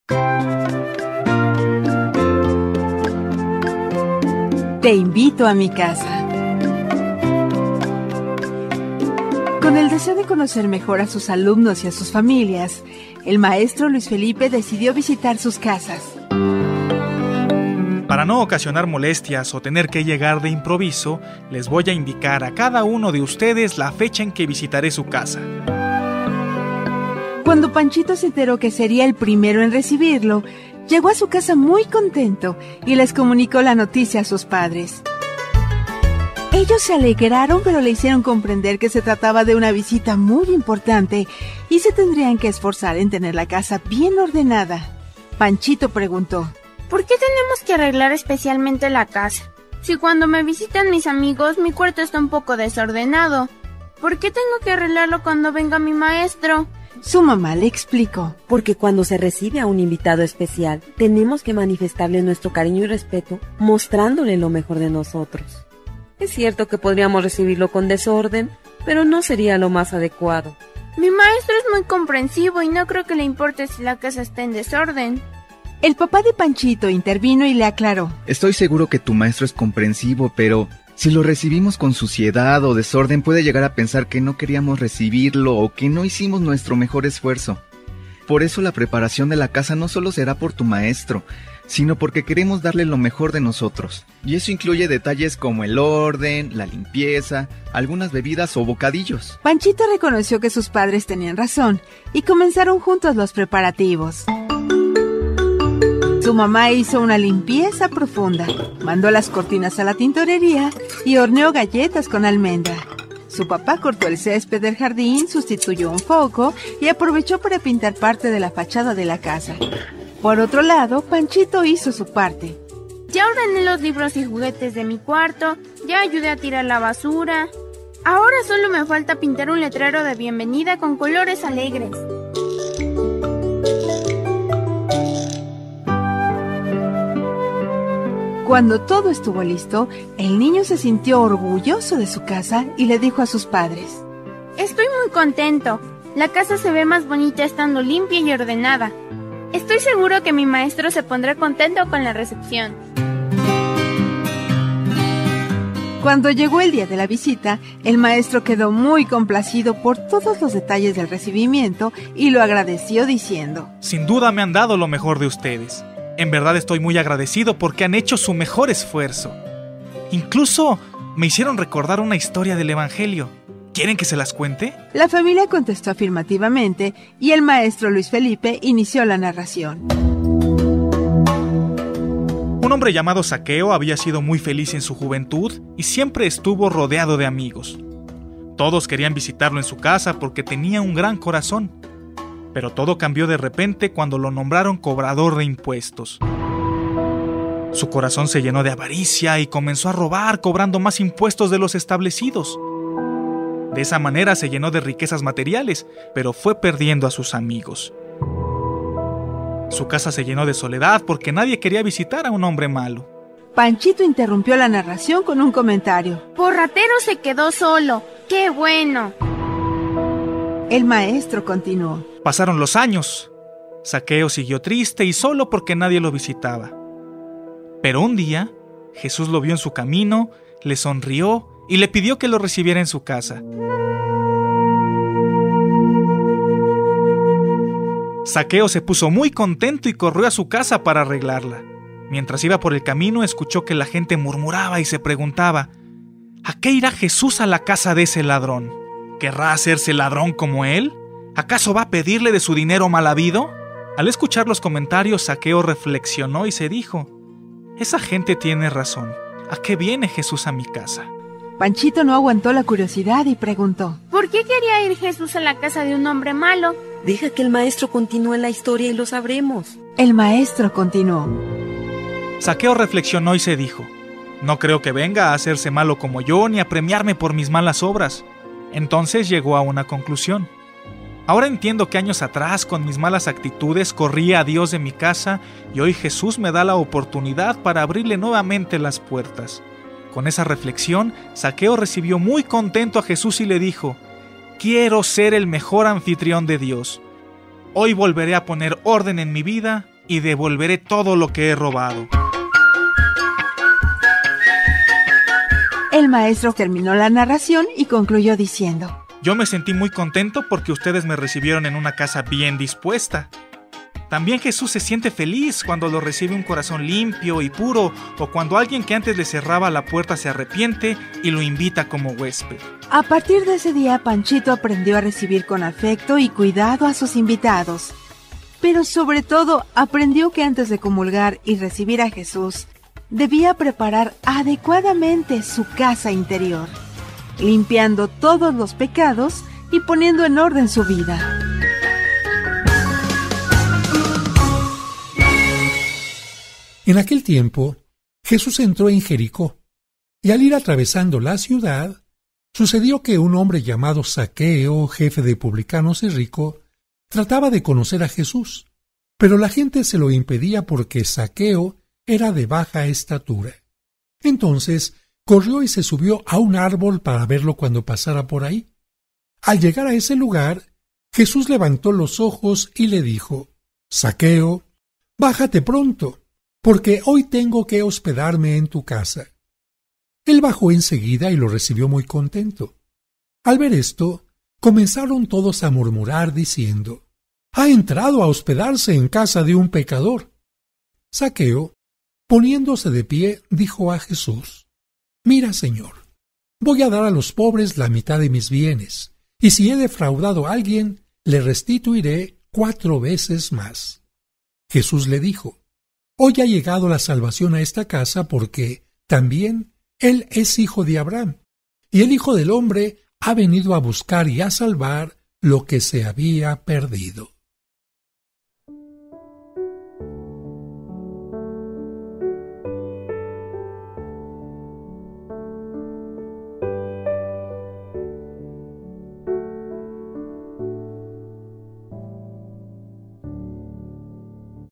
Te invito a mi casa. Con el deseo de conocer mejor a sus alumnos y a sus familias, el maestro Luis Felipe decidió visitar sus casas. Para no ocasionar molestias o tener que llegar de improviso, les voy a indicar a cada uno de ustedes la fecha en que visitaré su casa. Cuando Panchito se enteró que sería el primero en recibirlo, llegó a su casa muy contento y les comunicó la noticia a sus padres. Ellos se alegraron, pero le hicieron comprender que se trataba de una visita muy importante y se tendrían que esforzar en tener la casa bien ordenada. Panchito preguntó: ¿por qué tenemos que arreglar especialmente la casa? Si cuando me visitan mis amigos, mi cuarto está un poco desordenado. ¿Por qué tengo que arreglarlo cuando venga mi maestro? Su mamá le explicó: porque cuando se recibe a un invitado especial, tenemos que manifestarle nuestro cariño y respeto, mostrándole lo mejor de nosotros. Es cierto que podríamos recibirlo con desorden, pero no sería lo más adecuado. Mi maestro es muy comprensivo y no creo que le importe si la casa está en desorden. El papá de Panchito intervino y le aclaró: estoy seguro que tu maestro es comprensivo, pero si lo recibimos con suciedad o desorden, puede llegar a pensar que no queríamos recibirlo o que no hicimos nuestro mejor esfuerzo. Por eso la preparación de la casa no solo será por tu maestro, sino porque queremos darle lo mejor de nosotros. Y eso incluye detalles como el orden, la limpieza, algunas bebidas o bocadillos. Panchito reconoció que sus padres tenían razón y comenzaron juntos los preparativos. Su mamá hizo una limpieza profunda, mandó las cortinas a la tintorería y horneó galletas con almendra. Su papá cortó el césped del jardín, sustituyó un foco y aprovechó para pintar parte de la fachada de la casa. Por otro lado, Panchito hizo su parte. Ya ordené los libros y juguetes de mi cuarto, ya ayudé a tirar la basura. Ahora solo me falta pintar un letrero de bienvenida con colores alegres. Cuando todo estuvo listo, el niño se sintió orgulloso de su casa y le dijo a sus padres: estoy muy contento. La casa se ve más bonita estando limpia y ordenada. Estoy seguro que mi maestro se pondrá contento con la recepción. Cuando llegó el día de la visita, el maestro quedó muy complacido por todos los detalles del recibimiento y lo agradeció diciendo: sin duda me han dado lo mejor de ustedes. En verdad estoy muy agradecido porque han hecho su mejor esfuerzo. Incluso me hicieron recordar una historia del Evangelio. ¿Quieren que se las cuente? La familia contestó afirmativamente y el maestro Luis Felipe inició la narración. Un hombre llamado Zaqueo había sido muy feliz en su juventud y siempre estuvo rodeado de amigos. Todos querían visitarlo en su casa porque tenía un gran corazón. Pero todo cambió de repente cuando lo nombraron cobrador de impuestos. Su corazón se llenó de avaricia y comenzó a robar, cobrando más impuestos de los establecidos. De esa manera se llenó de riquezas materiales, pero fue perdiendo a sus amigos. Su casa se llenó de soledad porque nadie quería visitar a un hombre malo. Panchito interrumpió la narración con un comentario: por ratero se quedó solo. ¡Qué bueno! El maestro continuó: pasaron los años. Zaqueo siguió triste y solo porque nadie lo visitaba. Pero un día, Jesús lo vio en su camino, le sonrió y le pidió que lo recibiera en su casa. Zaqueo se puso muy contento y corrió a su casa para arreglarla. Mientras iba por el camino, escuchó que la gente murmuraba y se preguntaba: ¿a qué irá Jesús a la casa de ese ladrón? ¿Querrá hacerse ladrón como él? ¿Acaso va a pedirle de su dinero mal habido? Al escuchar los comentarios, Zaqueo reflexionó y se dijo: esa gente tiene razón. ¿A qué viene Jesús a mi casa? Panchito no aguantó la curiosidad y preguntó: ¿por qué quería ir Jesús a la casa de un hombre malo? Deja que el maestro continúe la historia y lo sabremos. El maestro continuó: Zaqueo reflexionó y se dijo: no creo que venga a hacerse malo como yo ni a premiarme por mis malas obras. Entonces llegó a una conclusión: ahora entiendo que años atrás, con mis malas actitudes, corría a Dios de mi casa y hoy Jesús me da la oportunidad para abrirle nuevamente las puertas. Con esa reflexión, Zaqueo recibió muy contento a Jesús y le dijo: quiero ser el mejor anfitrión de Dios. Hoy volveré a poner orden en mi vida y devolveré todo lo que he robado. El maestro terminó la narración y concluyó diciendo: Yo me sentí muy contento porque ustedes me recibieron en una casa bien dispuesta. También Jesús se siente feliz cuando lo recibe un corazón limpio y puro, o cuando alguien que antes le cerraba la puerta se arrepiente y lo invita como huésped. A partir de ese día, Panchito aprendió a recibir con afecto y cuidado a sus invitados. Pero sobre todo, aprendió que antes de comulgar y recibir a Jesús, debía preparar adecuadamente su casa interior, limpiando todos los pecados y poniendo en orden su vida. En aquel tiempo, Jesús entró en Jericó, y al ir atravesando la ciudad, sucedió que un hombre llamado Zaqueo, jefe de publicanos y rico, trataba de conocer a Jesús, pero la gente se lo impedía porque Zaqueo era de baja estatura. Entonces corrió y se subió a un árbol para verlo cuando pasara por ahí. Al llegar a ese lugar, Jesús levantó los ojos y le dijo: Zaqueo, bájate pronto, porque hoy tengo que hospedarme en tu casa. Él bajó enseguida y lo recibió muy contento. Al ver esto, comenzaron todos a murmurar diciendo: ha entrado a hospedarse en casa de un pecador. Zaqueo, poniéndose de pie, dijo a Jesús: mira, Señor, voy a dar a los pobres la mitad de mis bienes, y si he defraudado a alguien, le restituiré 4 veces más. Jesús le dijo: hoy ha llegado la salvación a esta casa porque también él es hijo de Abraham, y el Hijo del Hombre ha venido a buscar y a salvar lo que se había perdido.